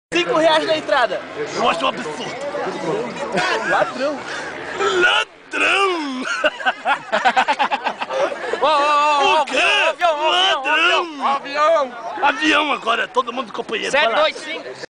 R$5 na entrada. Eu acho um absurdo. Ladrão. Ladrão! O quê? Avião! Ladrão! Avião agora, todo mundo companheiro. 725.